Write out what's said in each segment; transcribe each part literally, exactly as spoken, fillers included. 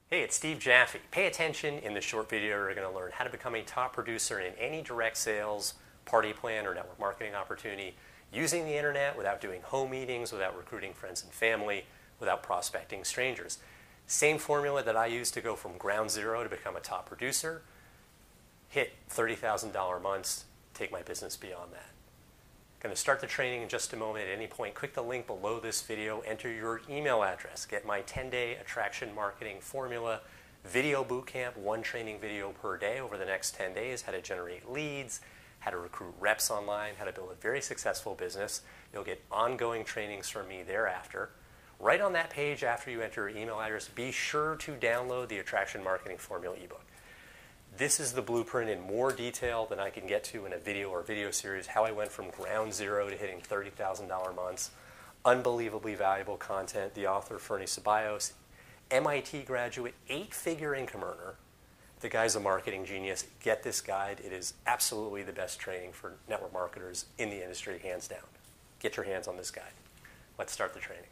Hey, it's Steve Jaffe. Pay attention. In this short video, you're going to learn how to become a top producer in any direct sales, party plan, or network marketing opportunity using the internet without doing home meetings, without recruiting friends and family, without prospecting strangers. Same formula that I use to go from ground zero to become a top producer. Hit thirty thousand dollars months, take my business beyond that. Going to start the training in just a moment. At any point, click the link below this video, enter your email address, get my ten day attraction marketing formula video bootcamp, one training video per day over the next ten days, how to generate leads, how to recruit reps online, how to build a very successful business. You'll get ongoing trainings from me thereafter. Right on that page after you enter your email address, be sure to download the Attraction Marketing Formula ebook. This is the blueprint in more detail than I can get to in a video or video series, how I went from ground zero to hitting thirty thousand dollars months. Unbelievably valuable content. The author, Fernie Ceballos, M I T graduate, eight-figure income earner. The guy's a marketing genius. Get this guide. It is absolutely the best training for network marketers in the industry, hands down. Get your hands on this guide. Let's start the training.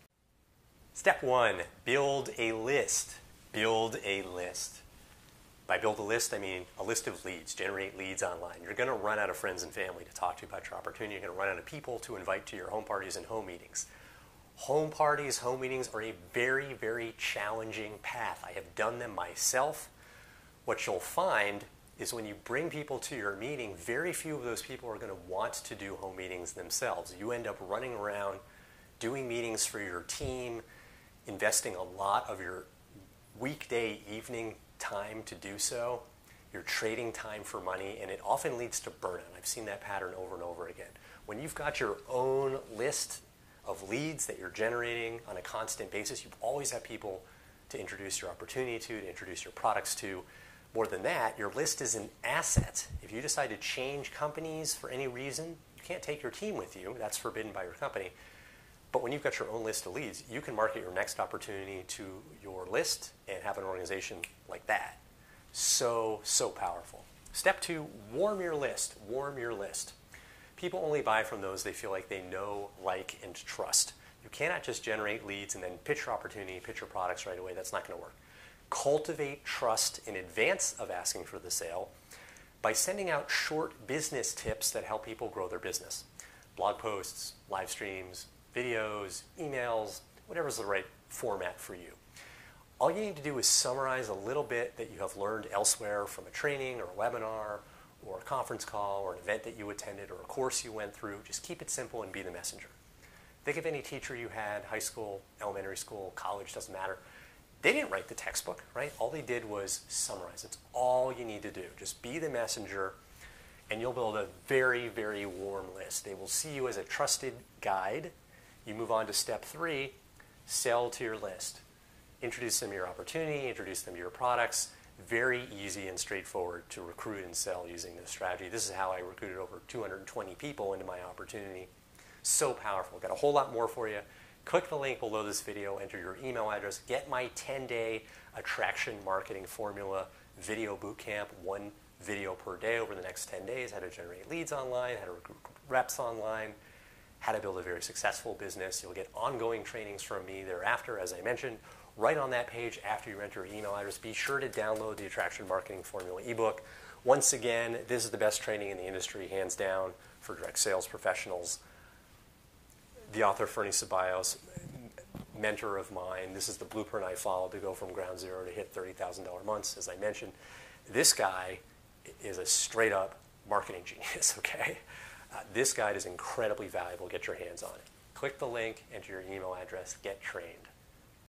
Step one, build a list. Build a list. By build a list, I mean a list of leads. Generate leads online. You're going to run out of friends and family to talk to about your opportunity. You're going to run out of people to invite to your home parties and home meetings. Home parties, home meetings are a very, very challenging path. I have done them myself. What you'll find is when you bring people to your meeting, very few of those people are going to want to do home meetings themselves. You end up running around doing meetings for your team, investing a lot of your weekday evening time to do so. You're trading time for money, and it often leads to burnout. I've seen that pattern over and over again. When you've got your own list of leads that you're generating on a constant basis, you always have people to introduce your opportunity to, to introduce your products to. More than that, your list is an asset. If you decide to change companies for any reason, you can't take your team with you. That's forbidden by your company. But when you've got your own list of leads, you can market your next opportunity to your list and have an organization like that. So, so powerful. Step two, warm your list. Warm your list. People only buy from those they feel like they know, like, and trust. You cannot just generate leads and then pitch your opportunity, pitch your products right away. That's not going to work. Cultivate trust in advance of asking for the sale by sending out short business tips that help people grow their business. Blog posts, live streams, videos, emails, whatever's the right format for you. All you need to do is summarize a little bit that you have learned elsewhere from a training or a webinar or a conference call or an event that you attended or a course you went through. Just keep it simple and be the messenger. Think of any teacher you had, high school, elementary school, college, doesn't matter. They didn't write the textbook, right? All they did was summarize. It's all you need to do. Just be the messenger, and you'll build a very, very warm list. They will see you as a trusted guide. You move on to step three, sell to your list. Introduce them to your opportunity, introduce them to your products. Very easy and straightforward to recruit and sell using this strategy. This is how I recruited over two hundred twenty people into my opportunity. So powerful. Got a whole lot more for you. Click the link below this video, enter your email address, get my ten day attraction marketing formula video bootcamp, one video per day over the next ten days, how to generate leads online, how to recruit reps online, how to build a very successful business. You'll get ongoing trainings from me thereafter, as I mentioned. Right on that page after you enter your email address, be sure to download the Attraction Marketing Formula ebook. Once again, this is the best training in the industry, hands down, for direct sales professionals. The author, Fernie Ceballos, mentor of mine. This is the blueprint I followed to go from ground zero to hit thirty thousand dollars months, as I mentioned. This guy is a straight-up marketing genius, okay? Uh, this guide is incredibly valuable. Get your hands on it. Click the link, enter your email address, get trained.